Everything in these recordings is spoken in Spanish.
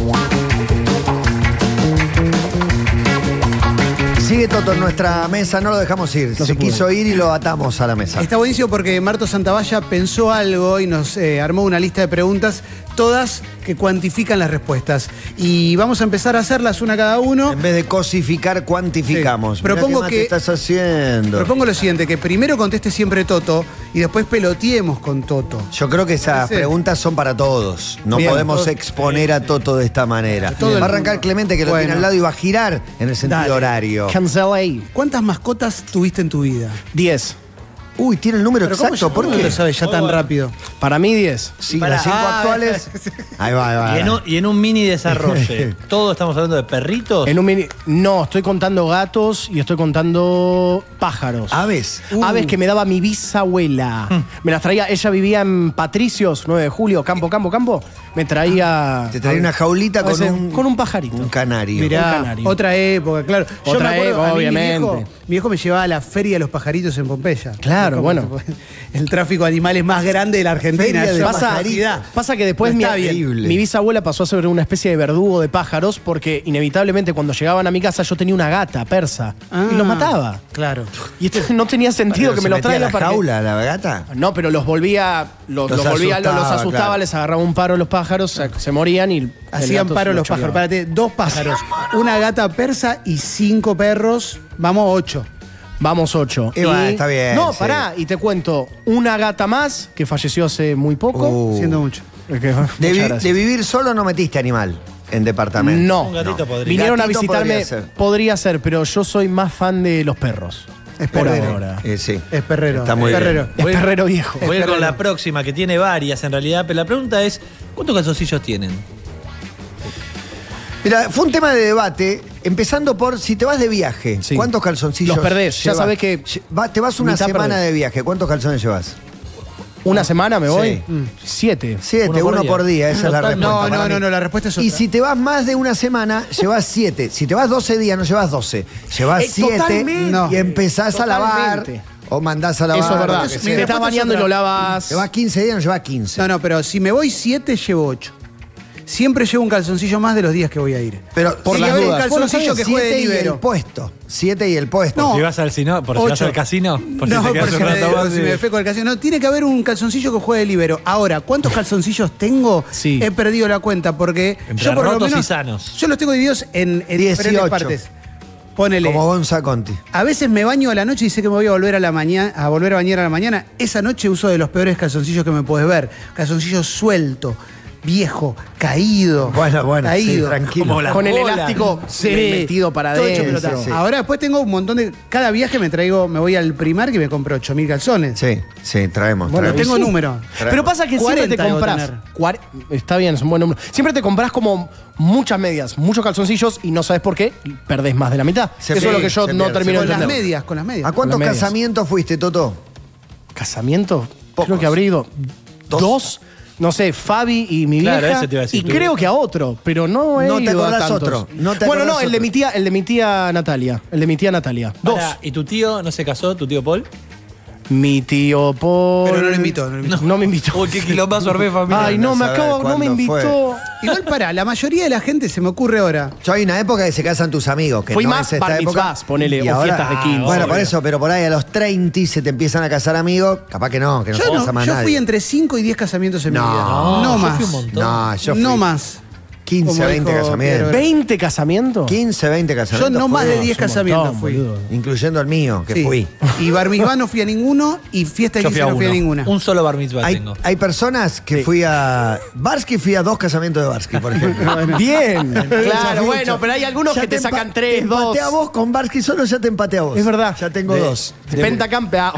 Sigue Toto en nuestra mesa, no lo dejamos ir. Se quiso ir y lo atamos a la mesa. Está buenísimo porque Marto Santavalla pensó algo y nos armó una lista de preguntas, todas que cuantifican las respuestas. Y vamos a empezar a hacerlas una cada uno. En vez de cosificar, cuantificamos. Sí. Propongo ¿Qué estás haciendo? Propongo lo siguiente, que primero conteste siempre Toto y después peloteemos con Toto. Yo creo que esas preguntas son para todos. No Bien, podemos exponer a Toto de esta manera. Todo va a arrancar Clemente, que lo tiene al lado, y va a girar en el sentido horario. ¿Cuántas mascotas tuviste en tu vida? 10. Uy, tiene el número exacto. ¿Por qué lo sabes ya tan rápido? Para mí 10. Sí, las 5 actuales. Ahí va. Y en un mini desarrollo. ¿Todos estamos hablando de perritos? En un mini. No, estoy contando gatos y estoy contando pájaros. Aves. Aves que me daba mi bisabuela. Me las traía. Ella vivía en Patricios, 9 de julio, campo. Me traía. Te traía una jaulita con un pajarito. Un canario. Mirá, otra época, claro. Otra época, obviamente. Mi viejo me llevaba a la feria de los pajaritos en Pompeya. Claro, bueno. El tráfico de animales más grande de la Argentina. Pasa que después mi bisabuela pasó a ser una especie de verdugo de pájaros porque inevitablemente cuando llegaban a mi casa yo tenía una gata persa y los mataba. Claro. Y no tenía sentido que me los traiga para jaula la gata. No, pero los asustaba, claro. Les agarraba un paro a los pájaros, se morían y hacían paro los pájaros. Párate, 2 pájaros, una gata persa y 5 perros. Vamos 8. Vamos 8. Está bien. No, pará, y te cuento, una gata más que falleció hace muy poco. Siendo mucho. De vivir solo no metiste animal en departamento. No. Un gatito podría. Vinieron a visitarme. Podría ser, pero yo soy más fan de los perros. Es perrero. Ahora. Sí. Es perrero. Está muy perrero. Es perrero viejo. Voy a ir con la próxima, que tiene varias en realidad, pero la pregunta es, ¿cuántos calzoncillos tienen? Mira, fue un tema de debate, empezando por si te vas de viaje, Sí. ¿cuántos calzoncillos Los perdés, ya sabés que te vas una mitad semana perdés. de viaje, ¿cuántos calzones llevas? ¿Una semana me voy? Sí. 7. 7, uno por día, esa es la respuesta. No, la respuesta es otra. Y si te vas más de una semana, llevas 7. Si te vas 12 días, no llevas 12. Llevas 7 totalmente. y empezás a lavar. Totalmente. O mandás a lavar. Eso es verdad. lo que Te sea. estás bañando y lo lavas. Llevas 15 días, no llevas 15. No, pero si me voy 7, llevo 8. Siempre llevo un calzoncillo más de los días que voy a ir. Pero por si las llevo un dudas. calzoncillo que juegue de 7 y el libero. puesto. 7 y el puesto. No. Si vas al si vas al casino, por si No, te quedas porque un rato más si me defeco el calzoncillo. No, tiene que haber un calzoncillo que juegue de libero. Ahora, ¿cuántos calzoncillos tengo? Sí. He perdido la cuenta porque Entre yo por lo rotos menos, y sanos. yo los tengo divididos en 18. diferentes partes. Ponele. Como Gonza Conti. A veces me baño a la noche y sé que me voy a volver a bañar a la mañana. Esa noche uso de los peores calzoncillos que me puedes ver. Calzoncillo suelto, viejo, caído. Bueno, caído. sí, tranquilo. Con el elástico metido para todo hecho adentro. pelota. Ahora después tengo un montón de... Cada viaje me voy al Primark y me compro 8.000 calzones. Sí, traemos. Bueno, traemos. tengo número. Pero pasa que siempre te 40 debo compras. Está bien, es un buen número. Siempre te compras como muchas medias, muchos calzoncillos y no sabes por qué, perdés más de la mitad. Eso es lo que yo no termino de Con las entender. medias. ¿A cuántos Con las medias. casamientos fuiste, Toto? ¿Casamiento? Pocos. Creo que habré ido 2. No sé, Fabi y mi Claro, vieja. ese te iba a decir. Y creo que a otro, pero no he No te ido a acordás tantos. otro. No te Bueno, no, acordás el de mi tía Natalia. 2. Pará, ¿y tu tío no se casó, tu tío Paul? Mi tío Paul. Pero no lo invitó. No me invitó. Uy, qué quilombazo armé, familia. Ay, no, Andá a saber no me cuándo invitó. Igual para, la mayoría de la gente se me ocurre ahora. Yo hay una época que se casan tus amigos. Que Fui no más es esta bar época. mitzvahs, ponele, Y o ahora- fiestas de 15. Bueno, por obvio. eso, pero por ahí a los 30 se te empiezan a casar amigos. Capaz que no se casa más Yo nadie. fui entre 5 y 10 casamientos en mi No, vida. yo No más. fui un montón. No, yo fui No más. 15, Como 20 dijo casamientos. Piero. ¿20 casamientos? 15, 20 Yo casamientos. no más de fueron, 10 un casamientos montón, fui. boludo. Incluyendo el mío, que Sí. fui. Y bar mitzvah no fui a ninguno y fiesta de Yo 15 fui a no fui a uno. ninguna. Un solo bar mitzvah Hay, tengo. hay personas que fui a... Barsky, fui a 2 casamientos de Barsky, por ejemplo. Bien. Ya Claro, fui bueno, mucho. pero hay algunos Ya que te empa- sacan 3, te 2. empaté a vos con Barsky solo, ya te empaté a vos. Es verdad. Ya tengo 2. Pentacampeón.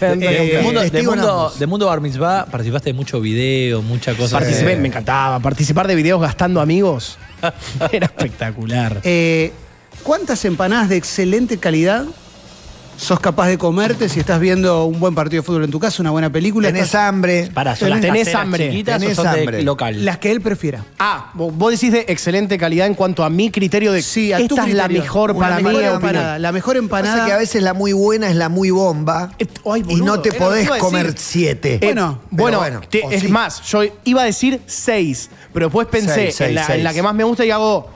De mundo bar mitzvah participaste de mucho video, mucha cosa. Participé, me encantaba. Participar de videos gastando amigos. Era espectacular. ¿Cuántas empanadas de excelente calidad sos capaz de comerte si estás viendo un buen partido de fútbol en tu casa, una buena película. Tenés hambre. Pará, ¿son las ¿Tenés caseras hambre? chiquitas ¿Tenés o son hambre? de local? Las que él prefiera. Ah, vos decís de excelente calidad en cuanto a mi criterio de Sí, a tu esta es la criterio. mejor Una para mí. mejor opinión. empanada. La mejor Pasa empanada. que a veces la muy buena es la muy bomba. Ay, y no boludo, te era lo que podés iba a comer decir. 7. Bueno, Bueno, bueno, o es sí. más, yo iba a decir 6, pero después pensé Seis, en la seis. que más me gusta y hago.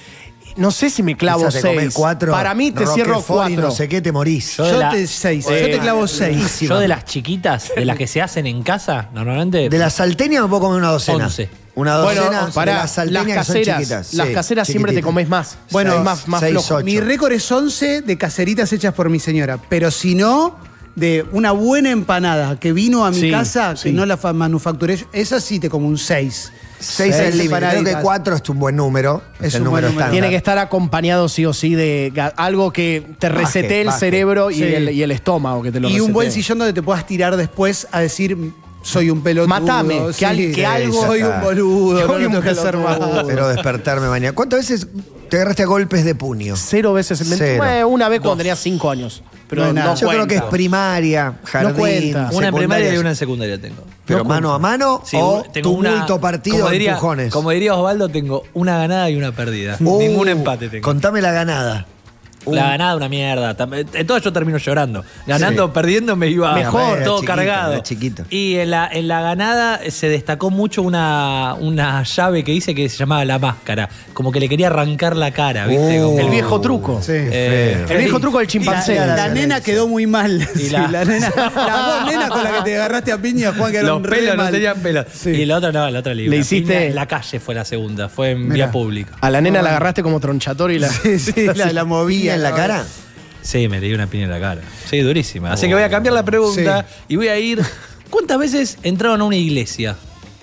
No sé si me clavo Esa te comés 6. 4. Para mí te cierro Roquefort y 4. no sé qué, te morís. Yo de Yo la- te 6. Sí. Yo te clavo 6. Yo de las chiquitas, de las que se hacen en casa, normalmente. De las salteñas me puedo comer una docena. 11. Una docena Bueno, de pará, las las salteñas que son caseras, chiquitas. las Sí, caseras siempre te chiquititas. comes más. Bueno, Es más seis, flojo. 8. Mi récord es 11 de caseritas hechas por mi señora. Pero si no, de una buena empanada que vino a mi Sí, casa, sí. que no la manufacturé yo, esa sí te como un 6. 6 es el límite. Creo que empanaditas. 4 es un buen número. Es el un buen número número. estándar. Tiene que estar acompañado sí o sí de algo que te resete el baje. cerebro y, Sí. y el estómago que te lo Y un resetee. buen sillón donde te puedas tirar después a decir, soy un pelotudo. Matame, que algo- Soy un boludo, no Soy lo un tengo que hacer pelotudo. más. Pero despertarme mañana. ¿Cuántas veces te agarraste a golpes de puño? 0 veces. Cero. Bueno, una vez cuando tenía 5 años. Pero No no, es nada. Yo creo cuenta. que es primaria, jardín, cuenta. Una en primaria y secundaria. una en secundaria tengo. Pero No mano a mano Sí, o tengo una- tumulto partido como de diría, empujones. Como diría Osvaldo, tengo una ganada y una perdida. Ningún empate tengo. Contame la ganada. La ganada una mierda. En todo yo termino llorando. Ganando o perdiendo me iba Mejor. todo Era chiquito, cargado. era chiquito. Y en la ganada se destacó mucho una llave que hice que se llamaba la máscara. Como que le quería arrancar la cara, ¿viste? Como- El viejo truco. Sí. El viejo truco del chimpancé. La nena quedó muy mal. Y Sí, la- las dos nenas con las que te agarraste a piña, Juan, que Los pelos no tenían pelos. Sí. Y la otra no, la otra libre. Le hiciste- La piña en la calle fue la segunda, fue en vía pública. A la nena la agarraste como tronchator y la. Sí, sí, la movía. ¿Piña en la cara? Sí, me le di una piña en la cara. Sí, durísima. Así que voy a cambiar la pregunta y voy a ir. ¿Cuántas veces entraron a una iglesia?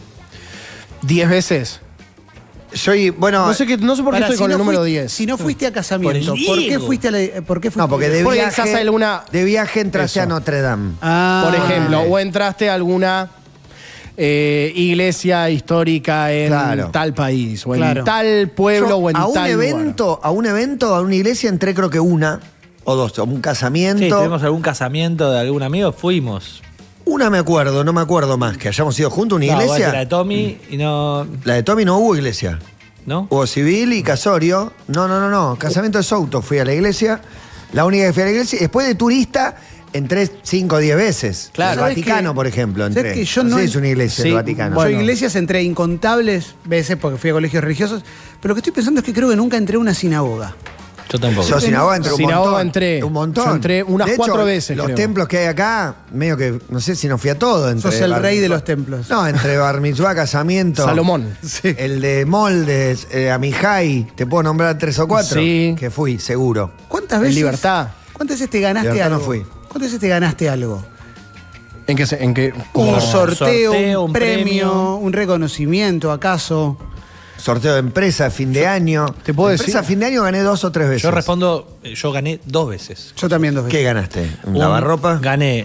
10 veces. Soy, bueno, No sé por qué Pará, estoy con el número fuiste- 10. Si no fuiste a casamiento, Por el ¿por qué Diego. fuiste a la, por qué fuiste no, porque de Porque viaje, quizás alguna- de viaje entraste Eso. a Notre Dame. Ah, Por ejemplo, o entraste a alguna iglesia histórica en Claro. tal país, o en Claro. tal pueblo, Yo o en a un tal evento, a una iglesia entré creo que una o dos, a un Sí, casamiento. tuvimos algún casamiento de algún amigo, fuimos. Una me acuerdo, no me acuerdo más, que hayamos ido juntos a una No, bueno, iglesia. la de Tommy y no. La de Tommy no hubo iglesia. ¿No? Hubo civil y casorio. No. Casamiento de Souto fui a la iglesia. La única que fui a la iglesia. Después de turista, entré 5 o 10 veces. Claro. El ¿Sabés Vaticano, que- por ejemplo, ¿sabés entré. que yo no no sé si en- es una iglesia Sí, el Vaticano. Yo a iglesias entré incontables veces porque fui a colegios religiosos, pero lo que estoy pensando es que creo que nunca entré a una sinagoga. Yo tampoco. Yo sinagoga entré un Sinagoga montón. entré. Un montón. Yo entré unas De hecho, 4 veces, Los creo. templos que hay acá, medio que, no sé si no fui a todo. Entre Sos el bar rey de mitzvah. los templos. No, entre bar mitzvah, casamiento. Salomón. Sí. El de Moldes, Amijay, te puedo nombrar 3 o 4. Sí. Que fui, seguro. ¿Cuántas En veces? Libertad. ¿Cuántas veces te ganaste Libertad no algo? fui. ¿Cuántas veces te ganaste algo? ¿En qué? Un como- sorteo, un un premio, premio. un reconocimiento, ¿acaso? Sorteo de empresa, fin de año. ¿Te puedo Empresa, decir? fin de año gané 2 o 3 veces. Yo respondo, yo gané 2 veces. Yo también 2 veces. ¿Qué ganaste? ¿Un lavarropa? Gané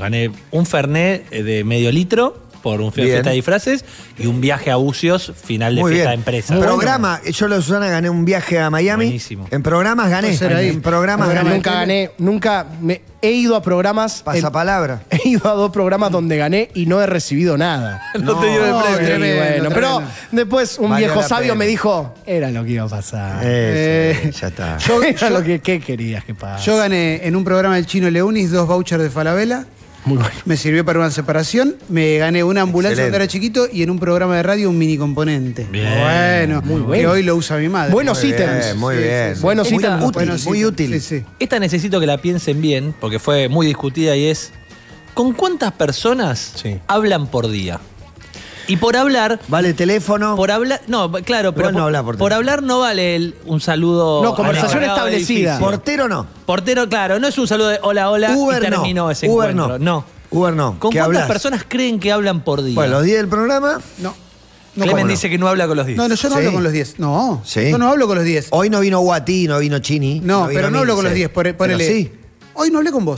un Fernet de medio litro por un Bien. fiesta de disfraces y un viaje a Ucios, final de Muy fiesta bien. de empresa. Programa, yo la Susana gané un viaje a Miami. Buenísimo. En programas gané. Puede ser ahí. En programas Programa gané. Nunca gané, nunca he ido a programas. Pasapalabra. He ido a 2 programas donde gané y no he recibido nada. No te dieron el premio. Y tremendo, bueno, pero tremendo. después un Valió viejo la sabio pena. me dijo, era lo que iba a pasar. Ya está. Era lo que ¿qué querías que pase? Yo gané en un programa del Chino Leunis 2 vouchers de Falabella. Muy bueno. Me sirvió para una separación. Me gané una ambulancia cuando Excelente. era chiquito y en un programa de radio un mini componente. Bien. Bueno, Muy que bueno. hoy lo usa mi madre. Buenos Muy ítems. bien, muy bien. Buenos Muy ítems. útil, Buenos muy ítems. útil. Sí, sí. Esta necesito que la piensen bien, porque fue muy discutida y es, ¿con cuántas personas Sí. hablan por día? Y por hablar, Vale teléfono. no, claro, pero Igual no habla por por teléfono. hablar no vale un saludo. No, conversación al encargado de establecida. edificio. Portero no. Portero, claro, no es un saludo de hola, hola Uber y terminó no. ese Uber encuentro. no. Uber no. ¿Con ¿Qué cuántas hablas? personas creen que hablan por día? Bueno, los días del programa. No. Clemen ¿cómo no? dice que no habla con los 10. No, yo no Sí. hablo con los 10. No, Sí. yo no hablo con los 10. Hoy no vino Guati, no vino Chini. No, vino pero no hablo con los Milce. 10. Ponele. Pero sí. Hoy no hablé con vos.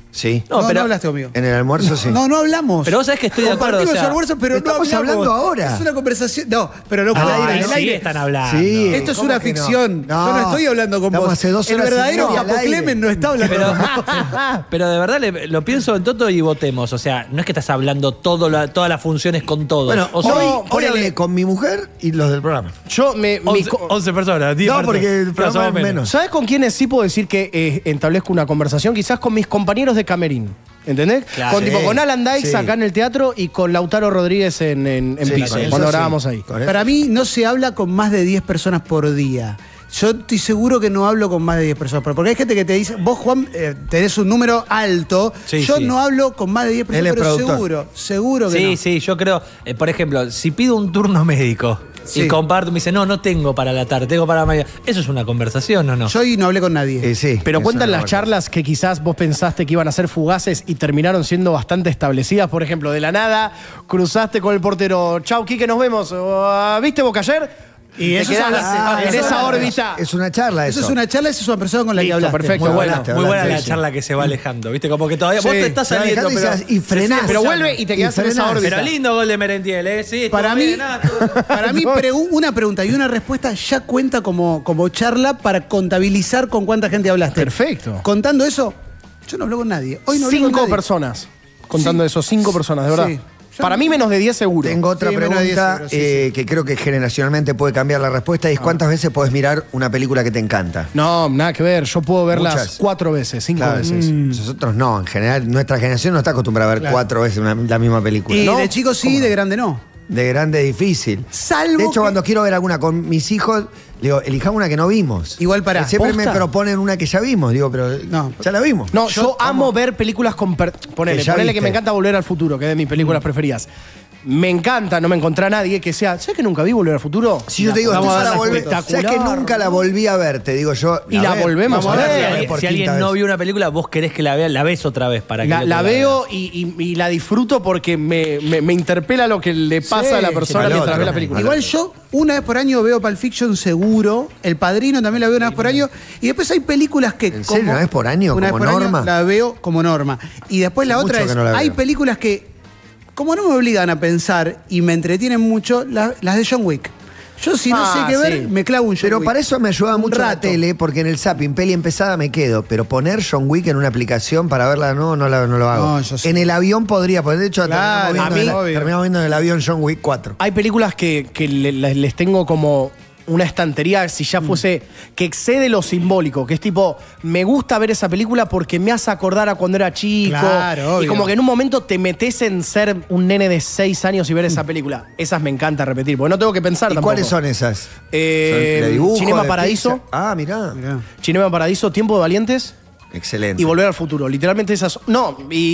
Sí. No, pero no hablaste conmigo. En el almuerzo sí. No, no hablamos. Pero vos sabés que estoy de acuerdo. Compartimos O sea, almuerzo, pero no estamos hablamos. hablando ahora. Es una conversación. No, pero no no, puede ir en el sí aire. están hablando. Sí. Esto es ¿Cómo una que no? ficción. No. Yo no estoy hablando con Estamos vos. hace 2 El horas y verdadero media al Capo aire. Clemen no está hablando con vos. Pero de verdad lo pienso en Toto y votemos. O sea, no es que estás hablando todas las funciones con todos. Bueno, o sea, hoy hablé con mi mujer y los del programa. Yo me. 11 personas, 10 No, personas. porque el Más programa o es menos. ¿Sabes con quiénes sí puedo decir que establezco una conversación? Quizás con mis compañeros de camerín. ¿Entendés? Claro. Con, tipo, con Alan Dykes Sí. acá en el teatro y con Lautaro Rodríguez en Sí, Piso, con eso cuando sí. grabamos ahí. Con eso. Para mí no se habla con más de 10 personas por día. Yo estoy seguro que no hablo con más de 10 personas. Porque hay gente que te dice, vos, Juan, tenés un número alto. Sí, yo sí. no hablo con más de 10 personas, Él es pero productor. seguro que Sí, no. sí, yo creo, por ejemplo, si pido un turno médico Sí. y comparto, me dice, no tengo para la tarde, tengo para mañana. ¿Eso es una conversación o no? Yo hoy no hablé con nadie. Sí. Pero eso cuentan no las me charlas que quizás vos pensaste que iban a ser fugaces y terminaron siendo bastante establecidas. Por ejemplo, de la nada cruzaste con el portero. Chau, Quique, nos vemos. ¿Viste Boca ayer? Y te eso quedás es en esa órbita. Es una charla Eso eso. es una charla, esa es una persona con la que Listo, hablaste. perfecto. Muy buena, Hablaste, muy buena la sí. charla que se va alejando, ¿viste? Como que todavía vos Sí, te estás se va saliendo, alejando pero, y frenás. Pero vuelve y te quedás en esa frenás. órbita. pero lindo gol de Merentiel, ¿eh? Sí, Para todo mí, bien, todo- para mí una pregunta y una respuesta ya cuenta como charla para contabilizar con cuánta gente hablaste. Perfecto. Contando eso, yo no hablo con nadie. Hoy no hablé con 5 nadie. personas. Contando Sí. eso, 5 personas, de verdad. Sí. Para mí menos de 10 seguro. Tengo otra Sí, menos de 10 pregunta euros, sí. que creo que generacionalmente puede cambiar la respuesta y es ¿cuántas veces podés mirar una película que te encanta? No, nada que ver. Yo puedo verlas Muchas. 4 veces, 5 Claro, veces. nosotros no, en general nuestra generación no está acostumbrada a ver Claro. 4 veces la misma película. Y ¿No? de chico sí, de grande no. De grande es difícil. Salvo de hecho, que- cuando quiero ver alguna con mis hijos, le digo, elijamos una que no vimos. Igual pará, Siempre me ¿posta? proponen una que ya vimos. Digo, pero No. ya la vimos. No, yo amo ver películas con... Ponele Que ya que viste. me encanta Volver al Futuro, que es de mis películas preferidas. Me encanta, no me encontré a nadie que sea... ¿Sabes que nunca vi Volver al Futuro? Si yo te digo, Vamos a entonces verla la volví. espectacular. ¿Sabes que nunca la volví a ver? Te digo yo. Y la volvemos vamos a ver. Si la alguien, por si alguien quinta no vez. vio una película, vos querés que la vea, la ves otra vez para que La, el otro la vea. veo y la disfruto porque me interpela lo que le pasa a la persona al mientras otro. ve la película. Igual yo una vez por año veo Pulp Fiction seguro, El Padrino también la veo una vez por año, y después hay películas que... ¿En serio? ¿Una vez por año? Una ¿Como vez por año norma? la veo como norma. Y después la Hace otra mucho es, que no la hay veo. películas que, como no me obligan a pensar y me entretienen mucho, las de John Wick. Yo si no sé qué ver, sí. me clavo un John Pero Wick. para eso me ayuda Un mucho la rato. tele, porque en el zapping, peli empezada me quedo. Pero poner John Wick en una aplicación para verla, no lo hago. No, yo sí. En el avión podría, porque de hecho Claro, terminamos viendo en el avión John Wick 4. Hay películas que les tengo como una estantería, si ya fuese, que excede lo simbólico, que es tipo, me gusta ver esa película porque me hace acordar a cuando era chico. Claro, y obvio. como que en un momento te metes en ser un nene de 6 años y ver esa película. Esas me encanta repetir, porque no tengo que pensar ¿Y tampoco. cuáles son esas? Eh, ¿Son de dibujo, Cinema de Paradiso. Pixar? Ah, mirá. Mirá. Cinema Paradiso, Tiempo de Valientes Excelente. y Volver al Futuro. Literalmente esas. No,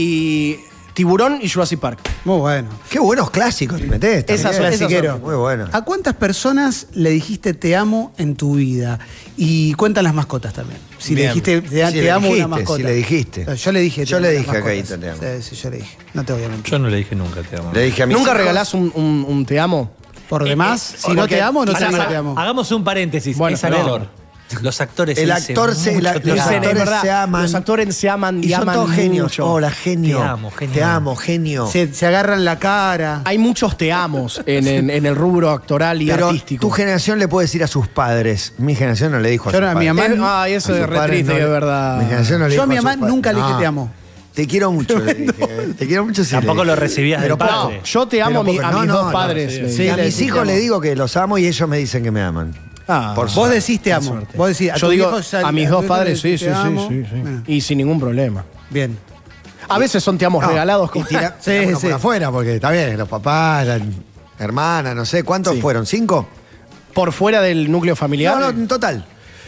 y Tiburón y Jurassic Park. Muy bueno. Qué buenos clásicos te metés. Esas también. son- Clasiquero. Muy bueno. ¿A cuántas personas le dijiste te amo en tu vida? Y cuentan las mascotas también. Si Bien. le dijiste te, Si te le amo a dijiste, una mascota. si le dijiste. Yo le dije. Yo te le amo a dije las a Caíto, mascotas. te amo. Sí, yo le dije. No te voy a mentir. Yo no le dije nunca, te amo. Le dije a mis ¿Nunca hijos- regalás un te amo? Por demás, si no porque- te amo, no te Pará, digo pará, te amo. Hagamos un paréntesis. Bueno, Es perdón. actor. Los actores El dicen actor se- mucho la- te los amo. Dicen, es actores verdad, se aman. los actores se aman y Y son aman todos genios. mucho. Hola, genio. Te amo, genio. Te amo, genio. Se agarran la cara. Hay muchos te amos en el rubro actoral y Pero artístico. tu generación le puede decir a sus padres. Mi generación no le dijo a Yo sus no, a mi padres. mamá- Ay, eso A es sus re padres triste, no le- de verdad. Mi generación no le Yo a dijo mi sus mamá padres. nunca le dije No. te amo. Te quiero mucho, le dije. Te quiero mucho, sí. le Tampoco dije. lo recibías Pero del poco. padre. Yo te amo a, Pero poco. mis No, dos no, padres. no, le sí. digo. Y a le mis decís hijos te le amo. digo que los amo y ellos me dicen que me aman. Ah, Por Vos suerte. decís te amo. suerte. Vos decís, Yo tu digo, viejo a mis dos tu padres, viejo sí, le sí, decís, sí, te amo. sí, sí. Bueno, Y sin ningún problema. bien. A veces son te amos No, regalados. y Como... tira- Sí, tirámonos sí. por afuera, porque está bien, los papás, la hermana, no sé. ¿Cuántos Sí. fueron? ¿5? Por fuera del núcleo familiar. No, en total.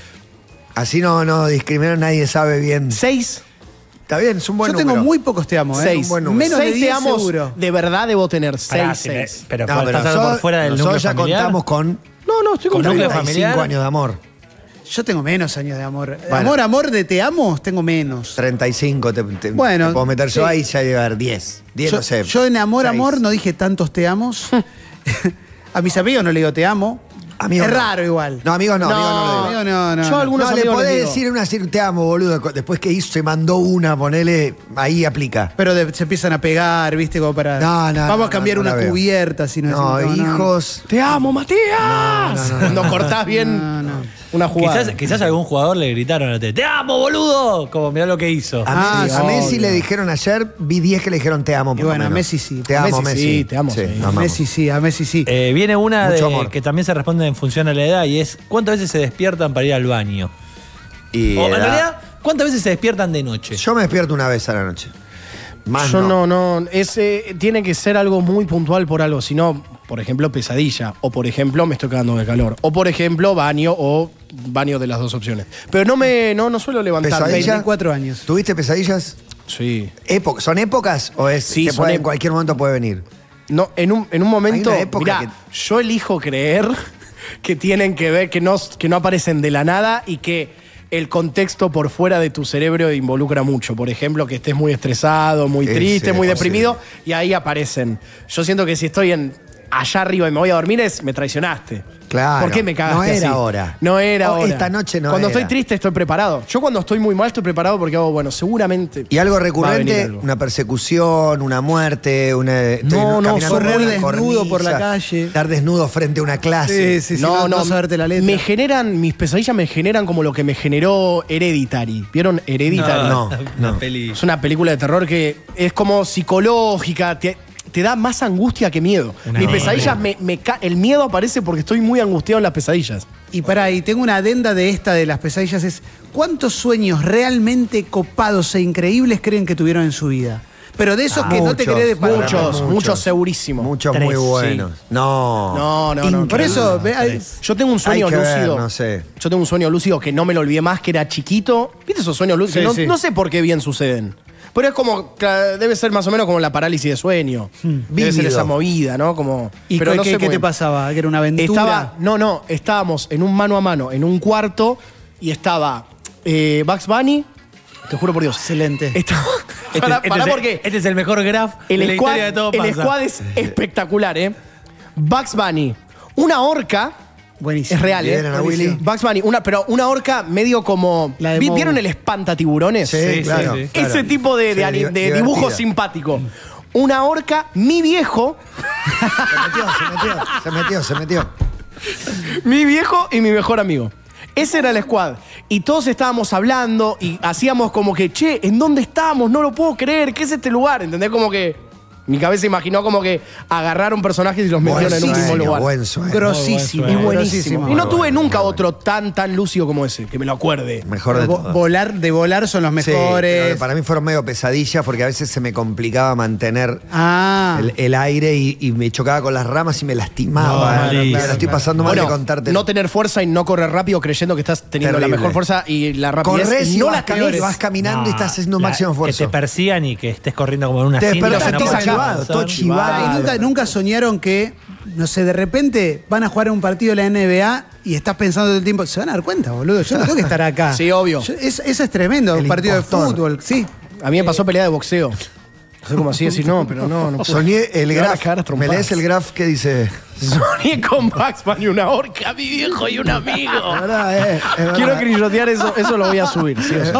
Así no discriminan, nadie sabe bien. 6. Está bien, es un buen Yo tengo número. muy pocos te amo, ¿eh? 6. un buen número. Menos de 6 te 10 amos. seguro. De verdad debo tener Pará, 6, si me- 6. Pero No, estás pero hablando por fuera del núcleo nosotros ya familiar. contamos con No, estoy Con con núcleo 35 familiar. años de amor. Yo tengo menos años de amor. Bueno. Amor de te amo, tengo menos. 35, Bueno, te puedo meter yo sí. ahí, ya debe haber 10. 10 Yo, no sé. yo en amor, 6. amor no dije tantos te amos. A mis amigos no le digo te amo. Amigos es no. raro igual. No, amigos no, amigos no lo digo. Amigo, no. Yo no. algunos No, le amigos les podés digo. decir una así, te amo, boludo. Después que hizo, se mandó una, ponele, ahí aplica. Pero se empiezan a pegar, ¿viste? Como para. No, Vamos a cambiar no la una veo. cubierta, si no No, es hijos. ¡Te amo, Matías! No cortás bien una jugada. Quizás a algún jugador le gritaron a la tele, ¡te amo, boludo! Como mirá lo que hizo. A sí, Messi obvio. le dijeron ayer, vi 10 que le dijeron te amo. Y por lo bueno, a menos. Messi sí. Te A amo, Messi Messi. sí, te amo, sí. lo amamos. Messi sí, a Messi sí. Viene una Mucho amor. que también se responde en función a la edad y es ¿cuántas veces se despiertan para ir al baño? Y O en edad. realidad, ¿cuántas veces se despiertan de noche? Yo me despierto una vez a la noche. Más Yo no. no. Tiene que ser algo muy puntual por algo. Si no, por ejemplo, pesadilla. O por ejemplo, me estoy cagando de calor. O por ejemplo, baño o baño de las dos opciones. Pero no suelo levantarme. ¿Pesadilla? 24 años. ¿Tuviste pesadillas? Sí. ¿Son épocas o es Sí, que son en cualquier momento puede venir? No, en un momento. Hay una época Mirá, yo elijo creer que tienen que ver, que no aparecen de la nada y que el contexto por fuera de tu cerebro involucra mucho. Por ejemplo, que estés muy estresado, muy Sí, triste, sí, muy es deprimido, y ahí aparecen. Yo siento que si estoy allá arriba y me voy a dormir, me traicionaste. Claro. ¿Por qué me cagaste No era así? hora. No era O hora. esta noche no Cuando era. estoy triste estoy preparado. Yo cuando estoy muy mal estoy preparado porque hago, bueno, seguramente ¿Y algo va a venir recurrente? algo. Una persecución, una muerte, No, caminando correr por una desnudo por la cornisa, calle. Estar desnudo frente a una clase. Sí, no saberte la letra. Mis pesadillas me generan como lo que me generó Hereditary. ¿Vieron Hereditary? No, Una no. peli. Es una película de terror que es como psicológica, te da más angustia que miedo. Una Mis mierda. pesadillas, el miedo aparece porque estoy muy angustiado en las pesadillas. Y pará, y tengo una adenda de esta de las pesadillas, es ¿cuántos sueños realmente copados e increíbles creen que tuvieron en su vida? Pero de esos que no te muchos, querés de parar. Muchos segurísimo. Muchos 3, muy buenos. sí. No. Por eso, Yo tengo un sueño Hay que ver, lúcido. no sé. Yo tengo un sueño lúcido que no me lo olvidé más, que era chiquito. ¿Viste esos sueños lúcidos? Sí, Que sí. no sé por qué bien suceden. Pero es como, debe ser más o menos como la parálisis de sueño. Debe ser Vívido. esa movida, ¿no? Como, ¿Y pero no sé qué muy te bien. pasaba? ¿Que era una aventura? Estábamos en un mano a mano, en un cuarto, y estaba Bugs Bunny, te juro por Dios. Excelente. Estaba, pará porque Este es el mejor graph de la historia de todo pasa. el squad es espectacular, ¿eh? Bugs Bunny, una orca. Buenísimo. Es real, ¿eh? ¿Vieron a Willy? Bugs Bunny, pero una orca medio como. La de Moe. ¿Vieron el espantatiburones? Sí, claro, sí. claro. Ese tipo de Sí, dibujo divertida. simpático. Una orca, mi viejo, Se metió. mi viejo y mi mejor amigo. Ese era el squad. Y todos estábamos hablando y hacíamos como que, che, ¿en dónde estamos? No lo puedo creer. ¿Qué es este lugar? ¿Entendés? Como que mi cabeza imaginó como que agarraron personajes y los metieron en un mismo lugar. Buen sueño. Grosísimo. Y Muy buenísimo. Y no tuve nunca otro tan lúcido como ese, que me lo acuerde. Mejor de todo. Volar son los Sí, mejores. pero para mí fueron medio pesadillas porque a veces se me complicaba mantener el aire y me chocaba con las ramas y me lastimaba. No, Me claro, la estoy pasando mal de contarte. no tener fuerza y no correr rápido creyendo que estás teniendo Terrible. la mejor fuerza y la rapidez. Corres y no vas, la tenés. vas caminando y estás haciendo máximo Que esfuerzo. te persigan y que estés corriendo como en una Te cinta. pero sentís puedes chivado, avanzar. todo chivado. ¿Y nunca soñaron que, no sé, de repente van a jugar un partido de la NBA y estás pensando todo el tiempo, se van a dar cuenta, boludo, yo no tengo que estar acá? Sí, obvio. Eso es tremendo, El un partido impostor. de fútbol, sí. A mí me pasó pelea de boxeo. No sé cómo así decir, no, pero no puedo. Soñé el Me van a graph. cagar a ¿Me trompadas. lees el graph que dice? Soñé con Bugs Bunny, una orca, mi viejo y un amigo. Es verdad, es verdad. Quiero grillotear eso lo voy a subir. Sí, eso.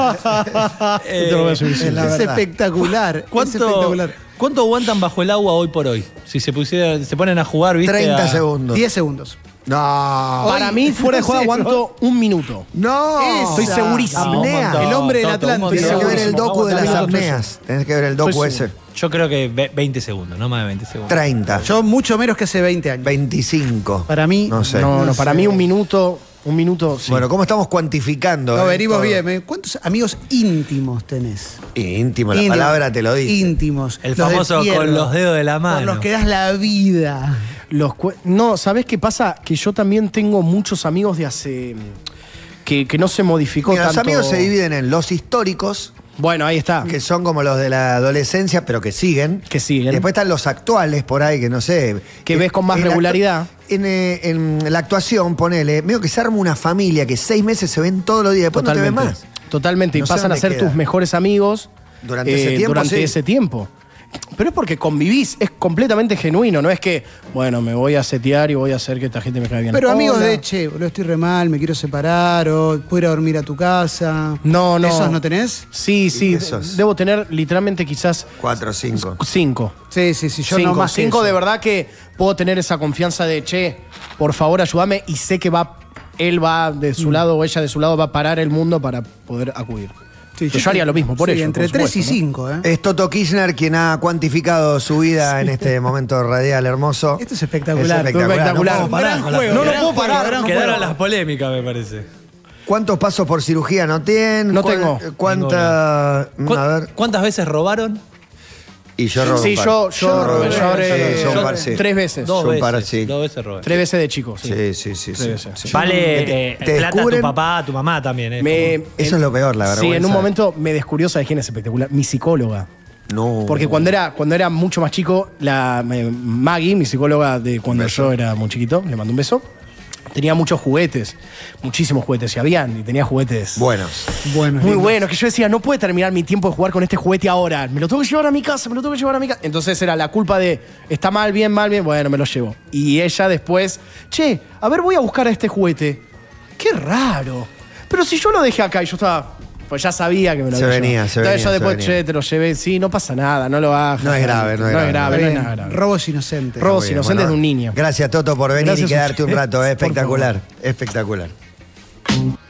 Te lo voy a subir, sí. es la Es verdad. espectacular. Es espectacular. ¿Cuánto aguantan bajo el agua hoy por hoy? Si se ponen a jugar, ¿viste? 30 segundos. 10 segundos. No. Para mí, fuera de juego, no sé, aguanto un minuto. No. Estoy segurísimo. Apnea. El hombre del Toto, un Atlántico. Tenés que ver el segurísimo. docu de las Aguanta. apneas. Tenés que ver el docu Estoy ese. Yo creo que 20 segundos, no más de 20 segundos. 30. Yo mucho menos que hace 20 años. 25. Para mí, No sé. No, para sé. mí un minuto, sí. Bueno, ¿cómo estamos cuantificando? Lo venimos Todo. bien. ¿Cuántos amigos íntimos tenés? Íntimo, la Íntimos. palabra te lo dice. Íntimos. El Los de famoso fierro, con los dedos de la Por mano. los que das la vida. No, ¿sabés qué pasa? Que yo también tengo muchos amigos de hace. Que no se modificó Mira, tanto. los amigos se dividen en los históricos, Bueno, ahí está. que son como los de la adolescencia, pero que siguen. Que siguen. Y después están los actuales por ahí, que no sé. Que ves con más en la regularidad. En la actuación, ponele, medio que se arma una familia que 6 meses se ven todos los días, después no te ven más. Totalmente. No Y sé pasan a dónde ser queda. tus mejores amigos Durante ese tiempo, durante sí. ese tiempo. Pero es porque convivís, es completamente genuino, no es que, bueno, me voy a setear y voy a hacer que esta gente me caiga bien. Pero amigos Hola. de, che, boludo, estoy re mal, me quiero separar, o puedo ir a dormir a tu casa. No. ¿Esos no tenés? Sí, Esos. debo tener literalmente quizás 4 o 5. 5. Sí, yo no más que 5 eso. de verdad que puedo tener esa confianza de, che, por favor ayúdame y sé que él va de su lado o ella de su lado va a parar el mundo para poder acudir. Sí, yo haría lo mismo por ello. entre por 3 y supuesto, 5, ¿eh? Es Toto Kirchner quien ha cuantificado su vida en este momento radial hermoso. Esto es espectacular. Espectacular. No podemos parar Gran con la- juego. No lo gran puedo juego, parar. gran Quedaron juego. las polémicas, me parece. ¿Cuántos pasos por cirugía no tienen? No tengo. ¿Cuánta? A ver. ¿Cuántas veces robaron? Y yo robo Sí, un par. yo robé. Yo habré- Sí, son par, sí. 3 veces. Dos Son veces. para, sí. 2 veces robé. 3 veces de chico, sí. Sí. Tres veces. Sí. Vale te plata a tu descubren- papá, a tu mamá también. Eso es lo peor, la Sí, en un vergüenza. momento me descubrió, ¿sabes quién es espectacular? Mi psicóloga. No. Porque cuando era mucho más chico, Maggie, mi psicóloga de cuando yo era muy chiquito, le mando un beso, tenía muchos juguetes, muchísimos juguetes, y tenía juguetes Buenos. Bueno, muy lindo. buenos, que yo decía, no puede terminar mi tiempo de jugar con este juguete ahora, me lo tengo que llevar a mi casa, Entonces era la culpa de, está mal, bien, bueno, me lo llevo. Y ella después, che, a ver, voy a buscar a este juguete. Qué raro. Pero si yo lo dejé acá y yo estaba... Pues ya sabía que me lo Se había venía, llevado. se Entonces venía, yo después, se venía. che, te lo llevé. Sí, no pasa nada, no lo hagas. No es grave, no es grave. no Bien, es nada grave. robos inocentes. Robos Muy bien, inocentes bueno, de un niño. Gracias, Toto, por venir Gracias y a quedarte un ustedes, rato. por Espectacular. Espectacular.